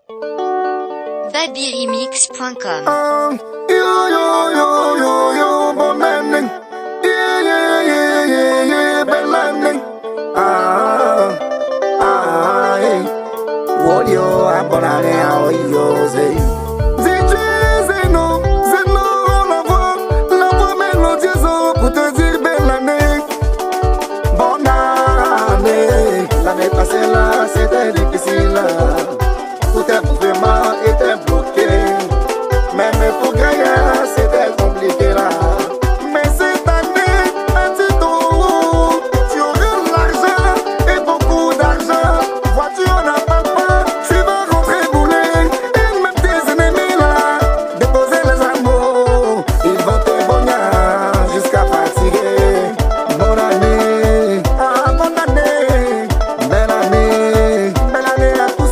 babyremix.com. Yo, yo, yo, yo, yo, bon année. Yeah, yeah, yeah, yeah, yeah, belle année. Hey. Wodio, bon année, yo, zé. Zeno, la voix mélodieuse pour te dire belle année. Bonne année. L'année passée là, c'était difficile. Tout est vraiment était bloqué. Même pour gagner, c'était compliqué là. Mais cette année, un petit tour, tu auras l'argent et beaucoup d'argent. Voiture n'a pas peur, tu vas rentrer bouler. Et même tes ennemis là, déposer les amours. Ils vont te bonner jusqu'à fatiguer. Bonne année, bonne année, belle année, belle année à tous.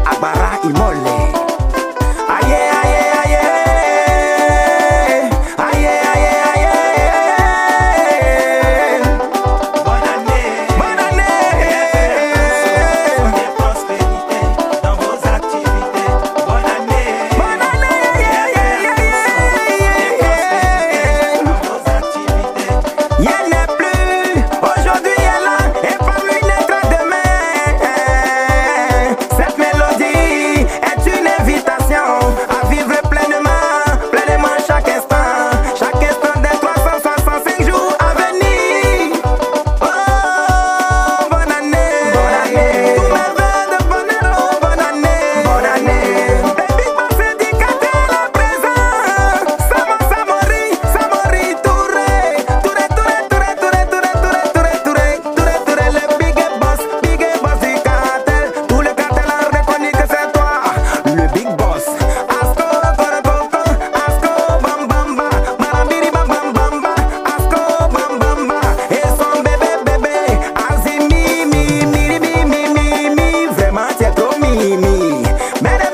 Agbara Imole. Aye, aye, aye. Aye, aye, aye. Bonne année. Bonne année. Et prospérité dans vos activités. Bonne année. Bonne année. Dans vos activités. Il n'est plus, aujourd'hui elle est là, et par lui naîtra demain. Cette mélodie est une invitation à vivre pleinement, pleinement chaque instant des 365 jours à venir. Oh, bonne année, tous mes vœux de bonheur, oh, bonne année. Les big boss éducateurs à présent, Samori, Touré, le big boss du cartel. Tout le cartel a reconnu que c'est toi, le big boss. Asko, Korokoko, Asko, Bambamba, Marambiri, Bambamba, Asko, Bambamba, et son bébé, Azimi, mi, vraiment c'est trop mimi. Bene,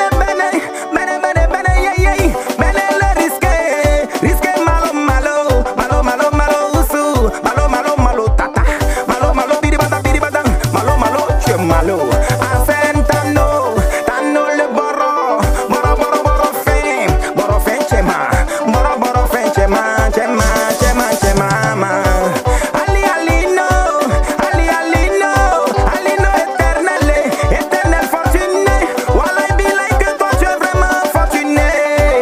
le risqué, malo, usu, malo, tata, malo, biribada, malo, tu es malo. Asen tano, le boro, fin, chema, chema. Alino, éternel fortuné. Wallah, be like que toi tu es vraiment fortuné.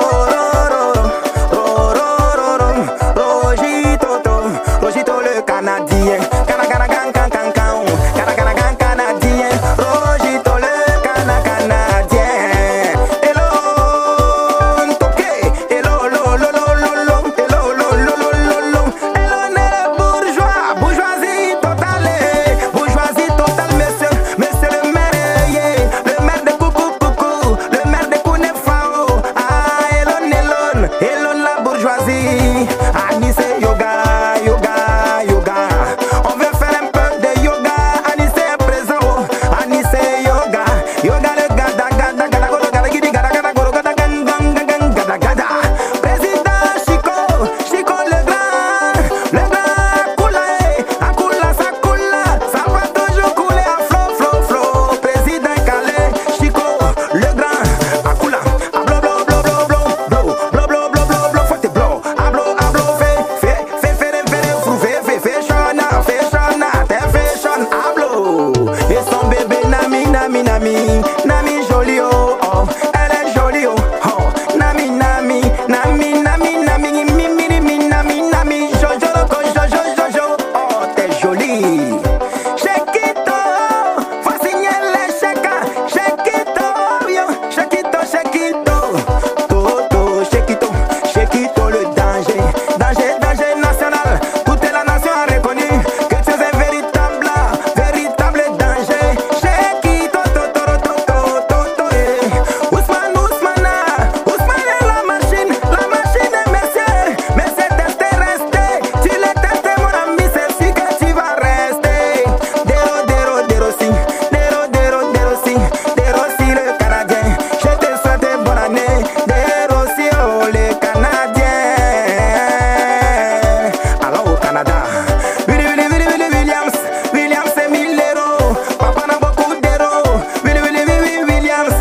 Rojito le Canadien. Canadien. Rojito le Canadien. Elon toqué. Elon est bourgeoisie totale. Monsieur le maire de coucou, le maire de Kounefao. Ah, Elon la bourgeoisie. Anissé yoga. On veut faire un peu de yoga. Anissé est présent. Anissé yoga le gada. Président Chico le grand ça va toujours couler à flot. Président Calais, Chico le grand Akula, blo, faut te blo, ablo, fashion, ablo, et son bébé Nami jolie oh, elle est jolie oh, Nami, Jojo, oh t'es jolie. Shakito, faut signer les chèques, Shakito, le danger national. Toute la nation a reconnu que tu es un véritable danger. Shakito, Ousmane est la machine mais c'est testé, tu l'es testé mon ami, c'est sûr que tu vas rester. Derossi le Canadien, je te souhaite bonne année. Derossi oh les Canadiens. Alors au Canada, Williams et Millero, papa n'a beaucoup d'héros. Williams,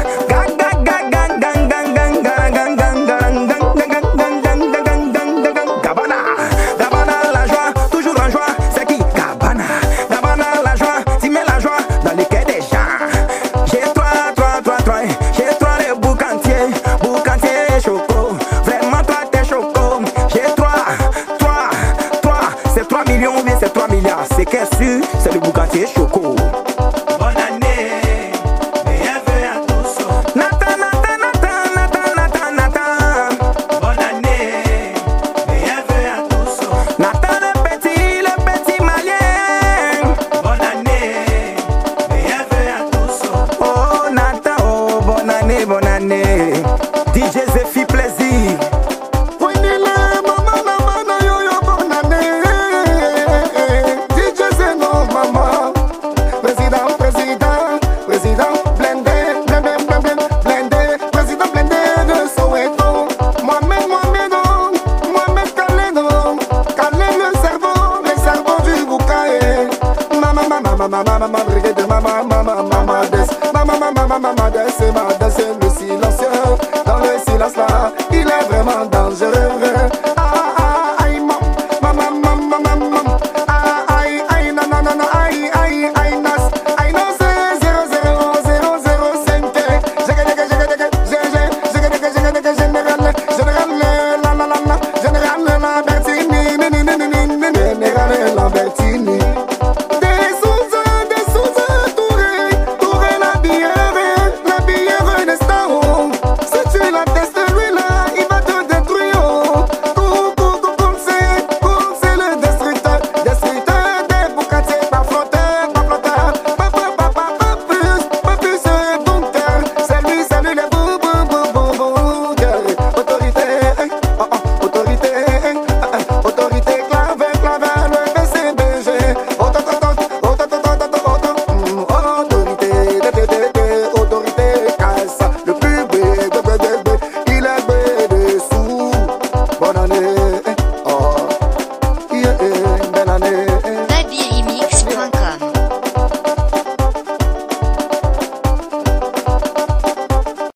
Gabana la joie, toujours en joie. C'est qui Gabana la joie, tu mets la joie dans les cœurs des gens. J'ai trois les boucantiers choco. Vraiment toi t'es choco. J'ai trois, c'est 3 millions ou bien c'est 3 milliards. C'est qu'est-ce que c'est le boucantier choco. Bonne année. Bienvenue à tous. Nathan. Bonne année. Bienvenue à tous. Nathan le petit malien. Bonne année. Bienvenue à tous. Oh Nathan, oh bonne année. DJ Zephy plaisir. DJ Zeno, maman. Président, Blende. Mama, mother, say, mother.